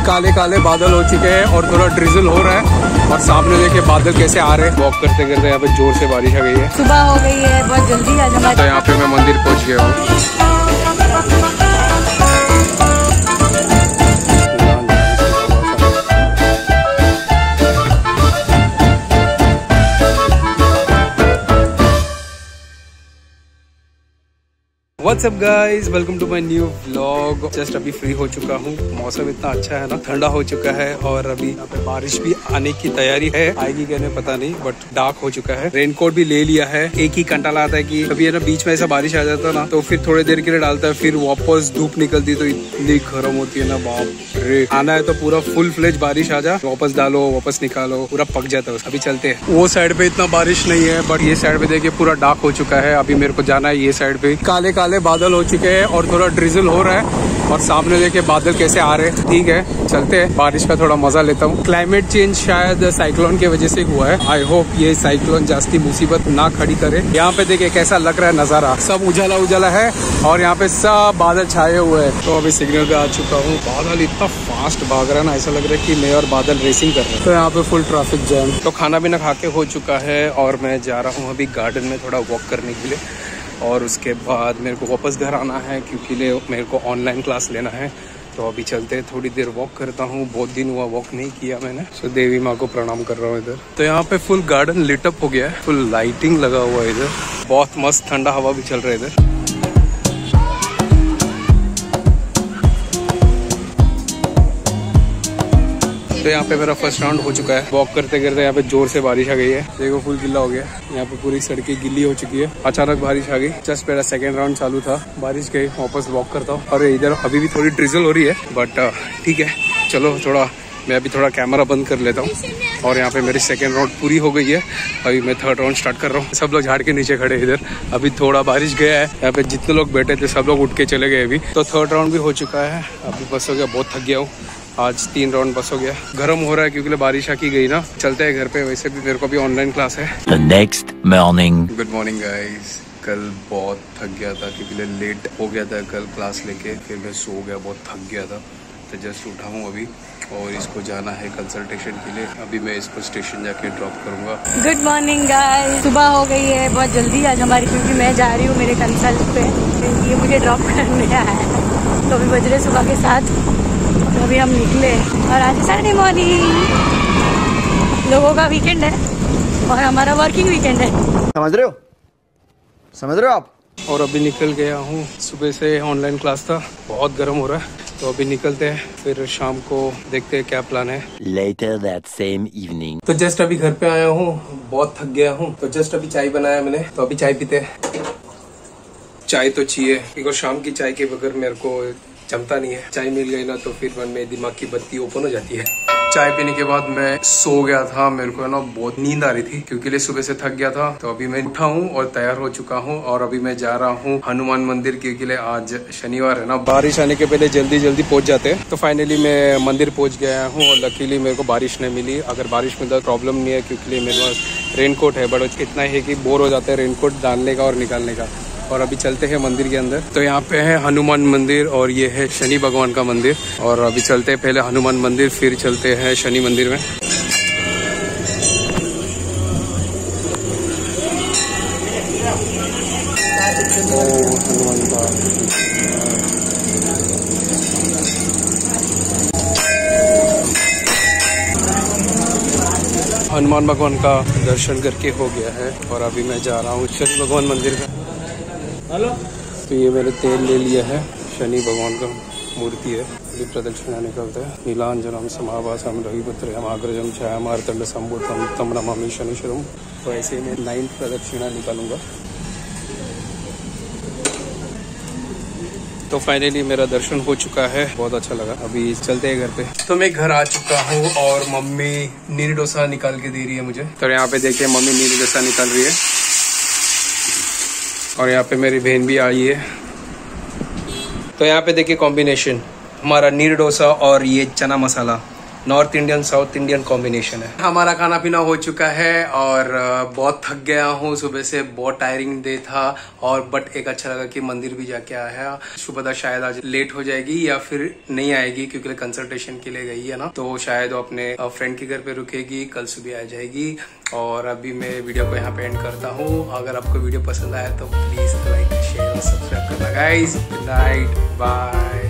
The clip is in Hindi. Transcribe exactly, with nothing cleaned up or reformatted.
काले काले बादल हो चुके हैं और थोड़ा ड्रिजल हो रहा है और सामने देखिए बादल कैसे आ रहे हैं। वॉक करते करते यहाँ पे जोर से बारिश आ गई है। सुबह हो गई है, बहुत जल्दी आज हमारे। तो यहाँ पे मैं मंदिर पहुँच गया हूँ। What's up guys, welcome to my new vlog। Just अभी फ्री हो चुका हूँ। मौसम इतना अच्छा है ना, ठंडा हो चुका है और अभी यहाँ पे बारिश भी आने की तैयारी है। आएगी क्या नहीं पता नहीं, बट डार्क हो चुका है। रेनकोट भी ले लिया है। एक ही कंटाला आता है कि अभी है ना बीच में ऐसा बारिश आ जाता है ना तो फिर थोड़ी देर के लिए डालता है, फिर वापस धूप निकलती तो इतनी गर्म होती है ना, बाप रे। आना है तो पूरा फुल फ्लेज बारिश आ जा, वापस डालो वापस निकालो, पूरा पक जाता है। अभी चलते हैं। वो साइड पे इतना बारिश नहीं है बट ये साइड पे देखिए पूरा डार्क हो चुका है। अभी मेरे को जाना है ये साइड पे। काले काले बादल हो चुके हैं और थोड़ा ड्रिजल हो रहा है और सामने देखिए बादल कैसे आ रहे हैं। ठीक है, चलते हैं, बारिश का थोड़ा मजा लेता हूँ। क्लाइमेट चेंज शायद साइक्लोन की वजह से हुआ है। आई होप ये साइक्लोन जास्ती मुसीबत ना खड़ी करे। यहाँ पे देखिए कैसा लग रहा है नजारा, सब उजाला उजाला है और यहाँ पे सब बादल छाए हुए हैं। तो अभी सिग्नल पे आ चुका हूँ। बादल इतना फास्ट भाग रहा है ना, ऐसा लग रहा है कि मैं और बादल रेसिंग कर रहे हैं। तो यहाँ पे फुल ट्रैफिक जैम। तो खाना पीना खा के हो चुका है और मैं जा रहा हूँ अभी गार्डन में थोड़ा वॉक करने के लिए और उसके बाद मेरे को वापस घर आना है क्योंकि ले मेरे को ऑनलाइन क्लास लेना है। तो अभी चलते हैं, थोड़ी देर वॉक करता हूँ। बहुत दिन हुआ वॉक नहीं किया मैंने। सो देवी माँ को प्रणाम कर रहा हूँ इधर। तो यहाँ पे फुल गार्डन लिट अप हो गया है, फुल लाइटिंग लगा हुआ है इधर। बहुत मस्त ठंडा हवा भी चल रहा है इधर। तो यहाँ पे मेरा फर्स्ट राउंड हो चुका है। वॉक करते करते यहाँ पे जोर से बारिश आ गई है। देखो फुल गिल्ला हो गया। यहाँ पे पूरी सड़कें गिल्ली हो चुकी है। अचानक बारिश आ गई। जस्ट मेरा सेकंड राउंड चालू था, बारिश गई, वापस वॉक करता हूँ। और इधर अभी भी थोड़ी ड्रिजल हो रही है बट ठीक है, चलो थोड़ा मैं अभी थोड़ा कैमरा बंद कर लेता हूँ। और यहाँ पे मेरी सेकेंड राउंड पूरी हो गई है। अभी मैं थर्ड राउंड स्टार्ट कर रहा हूँ। सब लोग झाड़ के नीचे खड़े इधर। अभी थोड़ा बारिश गया है, यहाँ पे जितने लोग बैठे थे सब लोग उठ के चले गए अभी। तो थर्ड राउंड भी हो चुका है। अभी बस हो गया, बहुत थक गया हूँ। आज तीन राउंड बस हो गया। गर्म हो रहा है क्योंकि बारिश आकी गई ना। चलते हैं घर पे। वैसे भी मेरे को भी ऑनलाइन क्लास है। The next morning. Good morning guys. कल बहुत थक गया था क्योंकि लेट हो गया था कल क्लास लेके। फिर मैं सो गया, बहुत थक गया था। तो जस्ट उठा हूँ अभी और इसको जाना है कंसल्टेशन के लिए। अभी मैं इसको स्टेशन जाके ड्रॉप करूँगा। Good morning guys. सुबह हो गई है, बहुत जल्दी आज हमारी, क्योंकि मैं जा रही हूँ मेरे कंसल्ट पे। ये मुझे ड्रॉप करने आया है। तो अभी बज रहे सुबह के साथ। तो अभी हम निकले और आज सैटरडे मॉर्निंग। लोगों का वीकेंड है और हमारा वर्किंग वीकेंड है। समझ रहे हो समझ रहे हो आप। और अभी निकल गया हूँ। सुबह से ऑनलाइन क्लास था, बहुत गर्म हो रहा है। तो अभी निकलते हैं, फिर शाम को देखते हैं क्या प्लान है। Later that same evening. तो जस्ट अभी घर पे आया हूँ, बहुत थक गया हूँ। तो जस्ट अभी चाय बनाया मैंने, तो अभी चाय पीते हैं। चाय तो चाहिए क्योंकि शाम की चाय के बगैर मेरे को जमता नहीं है। चाय मिल गई ना तो फिर मन में दिमाग की बत्ती ओपन हो जाती है। चाय पीने के बाद मैं सो गया था। मेरे को ना बहुत नींद आ रही थी क्योंकि ले सुबह से थक गया था। तो अभी मैं उठा हूँ और तैयार हो चुका हूँ और अभी मैं जा रहा हूँ हनुमान मंदिर क्योंकि ले आज शनिवार है ना, बारिश आने के पहले जल्दी जल्दी पहुंच जाते हैं। तो फाइनली मैं मंदिर पहुंच गया हूँ और लकीली मेरे को बारिश नहीं मिली। अगर बारिश मिलता प्रॉब्लम नहीं है क्योंकि मेरे पास रेनकोट है, बट इतना है कि बोर हो जाता है रेनकोट डालने का और निकालने का। और अभी चलते हैं मंदिर के अंदर। तो यहाँ पे है हनुमान मंदिर और ये है शनि भगवान का मंदिर। और अभी चलते हैं पहले हनुमान मंदिर, फिर चलते हैं शनि मंदिर में। ओ हनुमान का हनुमान भगवान का दर्शन करके हो गया है और अभी मैं जा रहा हूँ शनि भगवान मंदिर में। हेलो। तो ये मैंने तेल ले लिया है, शनि भगवान का मूर्ति है। अभी प्रदक्षिणा निकलते हैं। नीलांजनम समाभासम रविपुत्रम अग्रजम छायामार्तंड संभूतम तम नमामि शनिश्चरम। तो ऐसे ही मैं नाइन्थ प्रदक्षिणा निकालूंगा। तो फाइनली मेरा दर्शन हो चुका है, बहुत अच्छा लगा। अभी चलते हैं घर पे। तो मैं घर आ चुका हूँ और मम्मी नीर डोसा निकाल के दे रही है मुझे। तो यहाँ पे देखिए मम्मी नीर डोसा निकाल रही है और यहाँ पे मेरी बहन भी आई है। तो यहाँ पे देखिए कॉम्बिनेशन, हमारा नीर डोसा और ये chana masala north Indian south Indian combination है। हमारा खाना पीना हो चुका है और बहुत थक गया हूँ, सुबह से बहुत टायरिंग डे था और बट एक अच्छा लगा कि मंदिर भी जाके आया। शुभदा शायद आज लेट हो जाएगी या फिर नहीं आएगी क्योंकि कंसल्टेशन के लिए गई है ना, तो शायद वो अपने फ्रेंड के घर पे रुकेगी, कल सुबह आ जाएगी। और अभी मैं वीडियो को यहाँ पे एंड करता हूँ। अगर आपको वीडियो पसंद आया तो प्लीज लाइक शेयर और सब्सक्राइब करना गाइस। Good night, bye.